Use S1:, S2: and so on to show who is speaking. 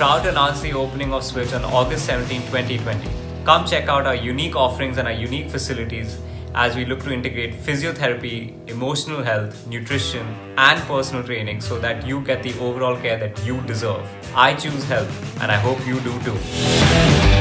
S1: about to announce the opening of Switch on August 17, 2020. Come check out our unique offerings and our unique facilities as we look to integrate physiotherapy, emotional health, nutrition, and personal training so that you get the overall care that you deserve. I choose health, and I hope you do too.